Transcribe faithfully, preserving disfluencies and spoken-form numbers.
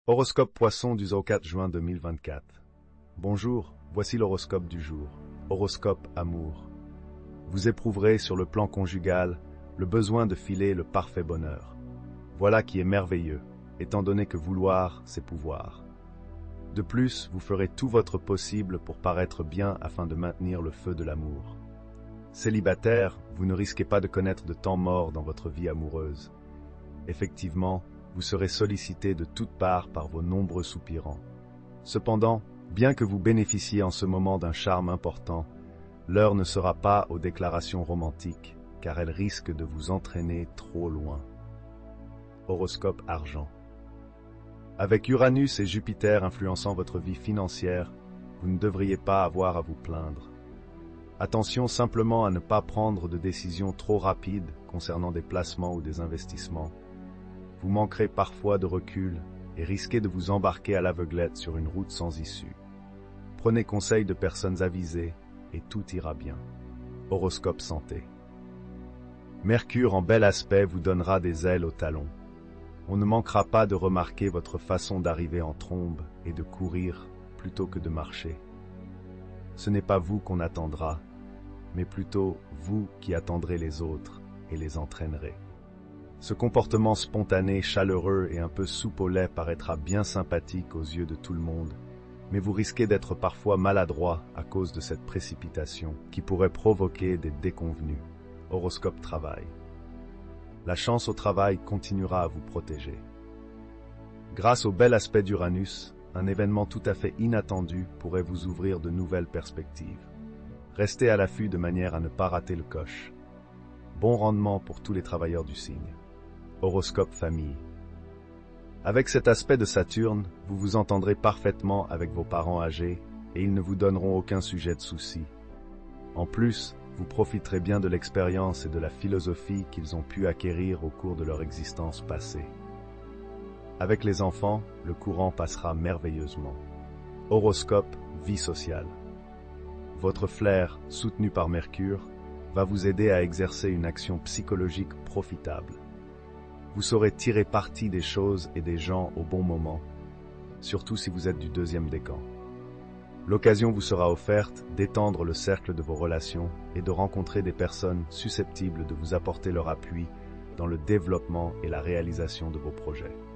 Horoscope Poisson du quatre juin deux mille vingt-quatre. Bonjour, voici l'horoscope du jour. Horoscope Amour. Vous éprouverez sur le plan conjugal le besoin de filer le parfait bonheur. Voilà qui est merveilleux, étant donné que vouloir, c'est pouvoir. De plus, vous ferez tout votre possible pour paraître bien afin de maintenir le feu de l'amour. Célibataire, vous ne risquez pas de connaître de temps mort dans votre vie amoureuse. Effectivement, vous serez sollicité de toutes parts par vos nombreux soupirants. Cependant, bien que vous bénéficiez en ce moment d'un charme important, l'heure ne sera pas aux déclarations romantiques, car elles risquent de vous entraîner trop loin. Horoscope Argent. Avec Uranus et Jupiter influençant votre vie financière, vous ne devriez pas avoir à vous plaindre. Attention simplement à ne pas prendre de décisions trop rapides concernant des placements ou des investissements. Vous manquerez parfois de recul et risquez de vous embarquer à l'aveuglette sur une route sans issue. Prenez conseil de personnes avisées et tout ira bien. Horoscope Santé. Mercure en bel aspect vous donnera des ailes aux talons. On ne manquera pas de remarquer votre façon d'arriver en trombe et de courir plutôt que de marcher. Ce n'est pas vous qu'on attendra, mais plutôt vous qui attendrez les autres et les entraînerez. Ce comportement spontané, chaleureux et un peu soupe au lait paraîtra bien sympathique aux yeux de tout le monde, mais vous risquez d'être parfois maladroit à cause de cette précipitation qui pourrait provoquer des déconvenues. Horoscope Travail. La chance au travail continuera à vous protéger. Grâce au bel aspect d'Uranus, un événement tout à fait inattendu pourrait vous ouvrir de nouvelles perspectives. Restez à l'affût de manière à ne pas rater le coche. Bon rendement pour tous les travailleurs du signe. Horoscope Famille. Avec cet aspect de Saturne, vous vous entendrez parfaitement avec vos parents âgés et ils ne vous donneront aucun sujet de souci. En plus, vous profiterez bien de l'expérience et de la philosophie qu'ils ont pu acquérir au cours de leur existence passée. Avec les enfants, le courant passera merveilleusement. Horoscope Vie sociale. Votre flair, soutenu par Mercure, va vous aider à exercer une action psychologique profitable. Vous saurez tirer parti des choses et des gens au bon moment, surtout si vous êtes du deuxième décan. L'occasion vous sera offerte d'étendre le cercle de vos relations et de rencontrer des personnes susceptibles de vous apporter leur appui dans le développement et la réalisation de vos projets.